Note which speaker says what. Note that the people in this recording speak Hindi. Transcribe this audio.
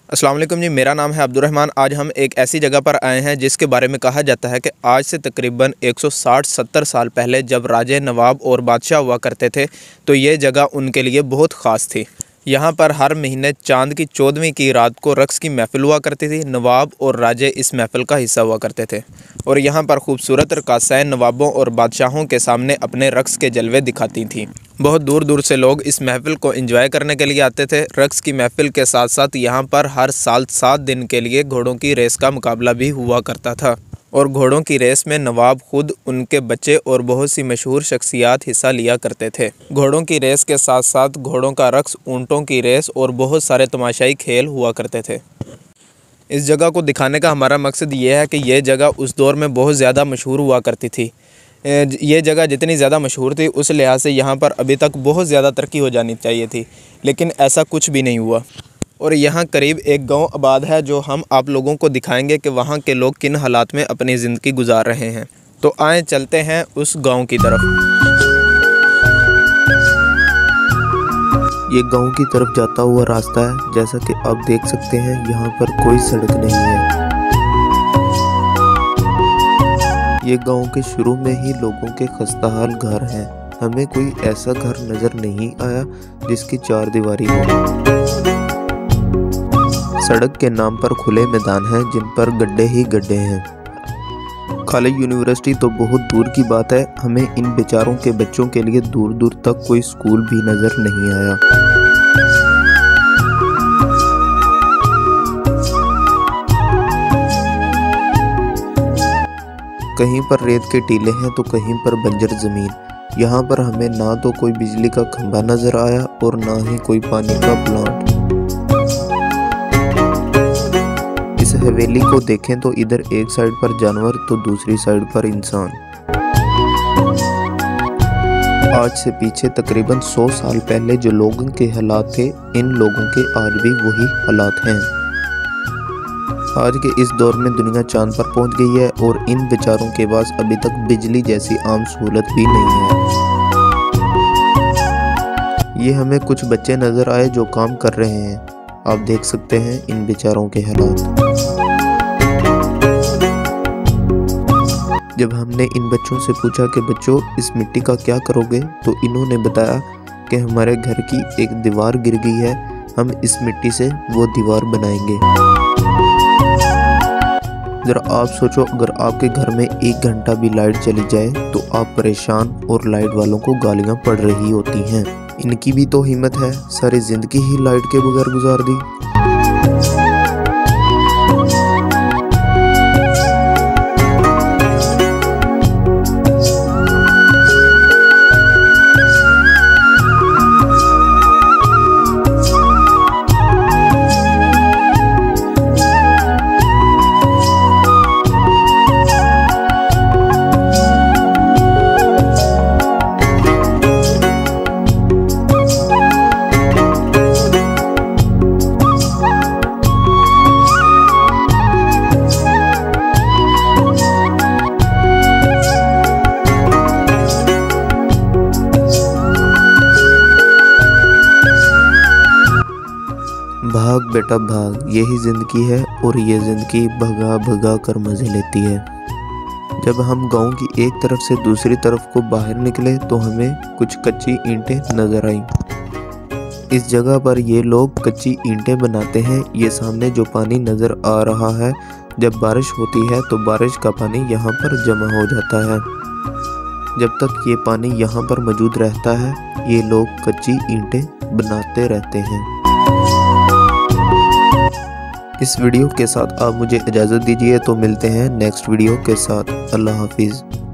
Speaker 1: अस्सलाम वालेकुम जी, मेरा नाम है अब्दुर्रहमान। आज हम एक ऐसी जगह पर आए हैं जिसके बारे में कहा जाता है कि आज से तकरीबन 160-70 साल पहले जब राजे, नवाब और बादशाह हुआ करते थे तो ये जगह उनके लिए बहुत ख़ास थी। यहाँ पर हर महीने चांद की 14वीं की रात को रक़्स की महफ़िल हुआ करती थी। नवाब और राजे इस महफ़िल का हिस्सा हुआ करते थे और यहाँ पर खूबसूरत रक़ासाएँ नवाबों और बादशाहों के सामने अपने रक़्स के जलवे दिखाती थीं। बहुत दूर दूर से लोग इस महफ़िल को एंजॉय करने के लिए आते थे। रक़्स की महफ़िल के साथ साथ यहाँ पर हर साल 7 दिन के लिए घोड़ों की रेस का मुकाबला भी हुआ करता था और घोड़ों की रेस में नवाब खुद, उनके बच्चे और बहुत सी मशहूर शख्सियात हिस्सा लिया करते थे। घोड़ों की रेस के साथ साथ घोड़ों का रक़्स, ऊँटों की रेस और बहुत सारे तमाशाई खेल हुआ करते थे। इस जगह को दिखाने का हमारा मकसद ये है कि ये जगह उस दौर में बहुत ज़्यादा मशहूर हुआ करती थी। ये जगह जितनी ज़्यादा मशहूर थी उस लिहाज से यहाँ पर अभी तक बहुत ज़्यादा तरक्की हो जानी चाहिए थी, लेकिन ऐसा कुछ भी नहीं हुआ। और यहाँ करीब एक गांव आबाद है जो हम आप लोगों को दिखाएंगे कि वहाँ के लोग किन हालात में अपनी ज़िंदगी गुजार रहे हैं। तो आएँ चलते हैं उस गांव की तरफ।
Speaker 2: ये गांव की तरफ जाता हुआ रास्ता है। जैसा कि आप देख सकते हैं यहाँ पर कोई सड़क नहीं है। ये गांव के शुरू में ही लोगों के खस्ताहाल घर हैं। हमें कोई ऐसा घर नज़र नहीं आया जिसकी 4 दीवारी हो। सड़क के नाम पर खुले मैदान हैं जिन पर गड्ढे ही गड्ढे हैं। खाली यूनिवर्सिटी तो बहुत दूर की बात है, हमें इन बेचारों के बच्चों के लिए दूर दूर तक कोई स्कूल भी नज़र नहीं आया। कहीं पर रेत के टीले हैं तो कहीं पर बंजर ज़मीन। यहाँ पर हमें ना तो कोई बिजली का खंभा नज़र आया और ना ही कोई पानी का प्लांट। इस हवेली को देखें तो इधर एक साइड पर जानवर तो दूसरी साइड पर इंसान। आज से पीछे तकरीबन 100 साल पहले जो लोगों के हालात थे, इन लोगों के आज भी वही हालात हैं। आज के इस दौर में दुनिया चांद पर पहुंच गई है और इन बेचारों के पास अभी तक बिजली जैसी आम सहूलत भी नहीं है। ये हमें कुछ बच्चे नजर आए जो काम कर रहे हैं। आप देख सकते हैं इन बेचारों के हालात। जब हमने इन बच्चों से पूछा कि बच्चों इस मिट्टी का क्या करोगे, तो इन्होंने बताया कि हमारे घर की एक दीवार गिर गई है, हम इस मिट्टी से वो दीवार बनाएंगे। जरा आप सोचो, अगर आपके घर में 1 घंटा भी लाइट चली जाए तो आप परेशान और लाइट वालों को गालियां पड़ रही होती हैं। इनकी भी तो हिम्मत है, सारी जिंदगी ही लाइट के बगैर गुजार दी। भाग बेटा भाग, यही ज़िंदगी है और ये ज़िंदगी भगा भगा कर मज़े लेती है। जब हम गांव की एक तरफ से दूसरी तरफ को बाहर निकले तो हमें कुछ कच्ची ईंटें नज़र आईं। इस जगह पर ये लोग कच्ची ईंटें बनाते हैं। ये सामने जो पानी नज़र आ रहा है, जब बारिश होती है तो बारिश का पानी यहाँ पर जमा हो जाता है। जब तक ये पानी यहाँ पर मौजूद रहता है, ये लोग कच्ची ईंटें बनाते रहते हैं। इस वीडियो के साथ आप मुझे इजाज़त दीजिए, तो मिलते हैं नेक्स्ट वीडियो के साथ। अल्लाह हाफिज़।